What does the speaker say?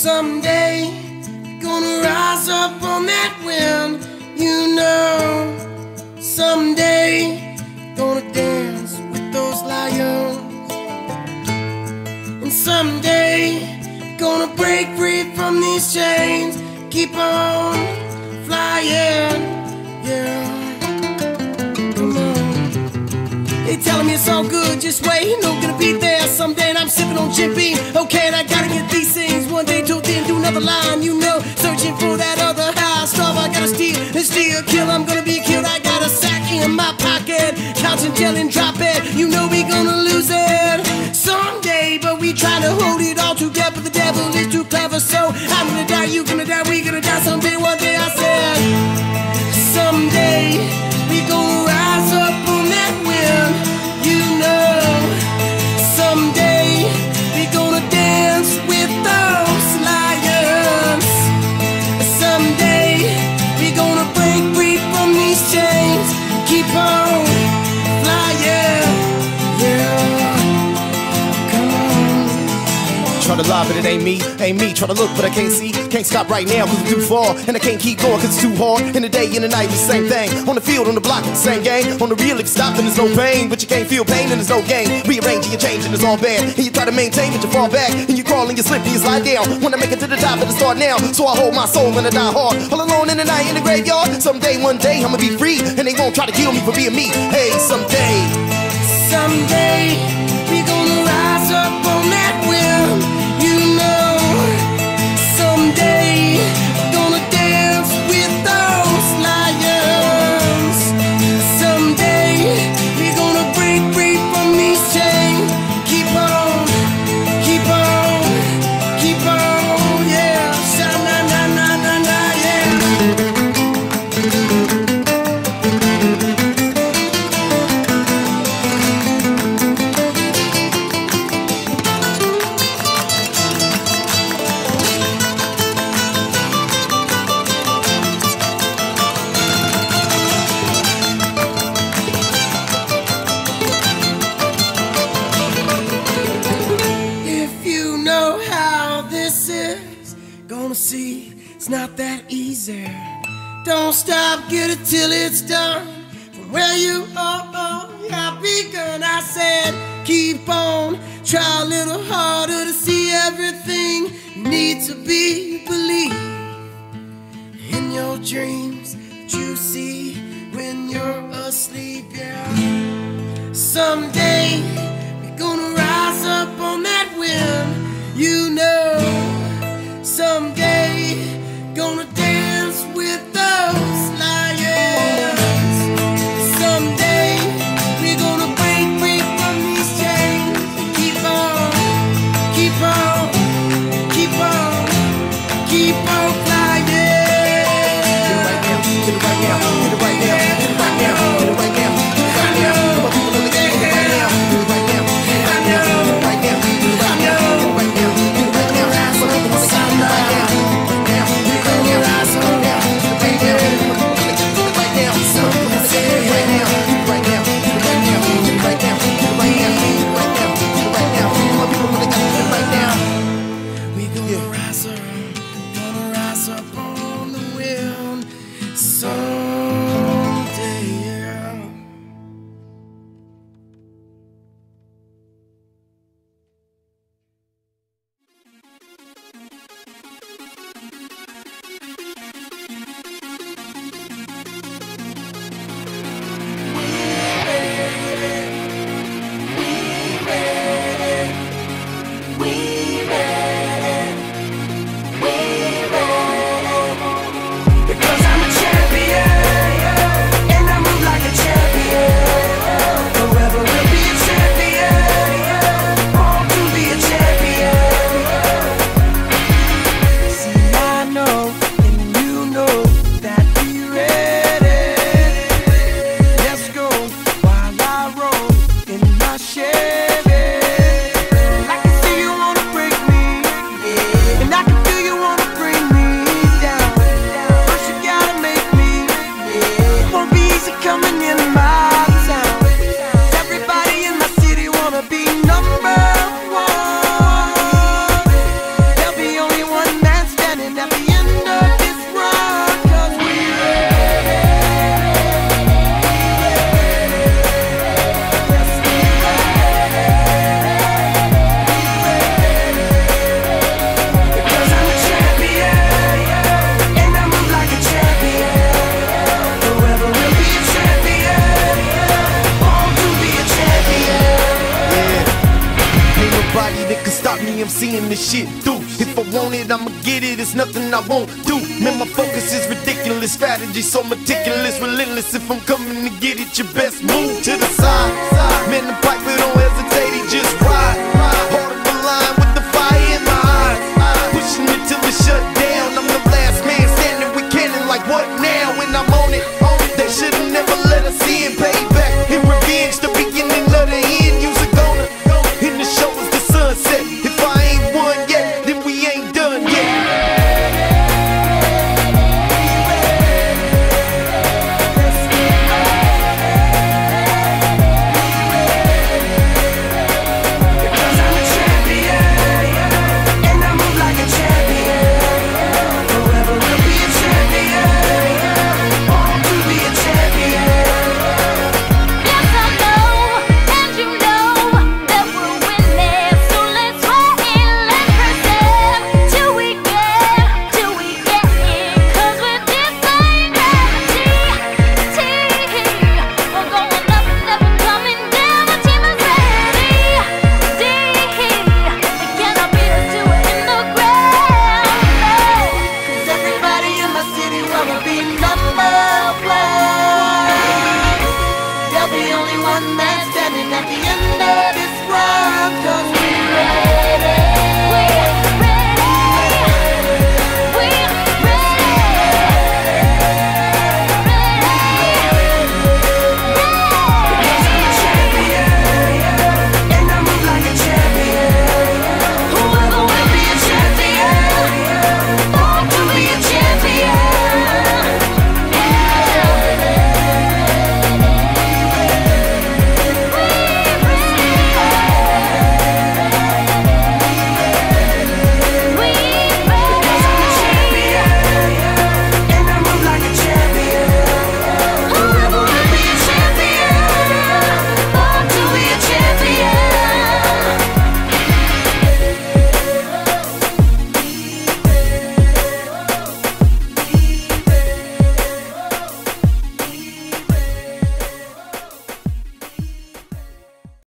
Someday, gonna rise up on that wind, you know. Someday, gonna dance with those lions. And someday, gonna break free from these chains. Keep on flying, yeah. Come on. They telling me it's all good, just wait, you know, gonna be there someday. And I'm sipping on Jim Beam, okay, and I gotta get these things one day till then, do another line, you know. Searching for that other high stuff, I gotta steal and steal, kill, I'm gonna be killed. I got a sack in my pocket, counting till and drop it, you know we gonna lose it someday, but we try to hold it all together. The devil is too clever, so I'm gonna die, you gonna die, we gonna die someday. One day I said, someday we gonna rise up on that wind, you know. Someday we gonna dance with those lions. Someday we gonna break free from these chains. Keep on flying, yeah. Come on. Try to lie, but it ain't me. Try to look, but I can't see. Can't stop right now, cause it's too far. And I can't keep going, cause it's too hard. In the day, in the night, it's the same thing. On the field, on the block, it's the same game. On the real, if you stop, then there's no pain. But you can't feel pain, and there's no gain. Rearranging, you're changing, it's all bad. And you try to maintain, but you fall back. And you crawl and you slip, and you slide down. When I make it to the top, it'll start now. So I hold my soul and I die hard. All alone in the night, in the graveyard. Someday, one day, I'ma be free. And they won't try to kill me for being me. Hey, someday. Someday, we gonna rise up on that wind, you know. Someday, gonna dance with those lions. Someday, we gonna break free from these chains. Keep on, keep on, keep on, yeah. Sha-na-na-na-na-na, yeah. Gonna see it's not that easy. Don't stop, get it till it's done. From where you have begun, I said, keep on, try a little harder to see everything you need to be. Believe in your dreams that you see when you're asleep, yeah. Someday we're gonna rise up on that wind, you know. Someday, gonna dance with those lions. Someday, we're gonna break free from these chains. Keep on, keep on, keep on, keep on flying. Get it right now, get it right now, get it right now, get it right now, get it right now, get it right now. Come on, people, let me get it right now, get it right now. me, I'm seeing this shit through. If I want it, I'ma get it, it's nothing I won't do. Man, my focus is ridiculous, strategy so meticulous, relentless. If I'm coming to get it, you best move to the side. Man, the pipe, it don't ever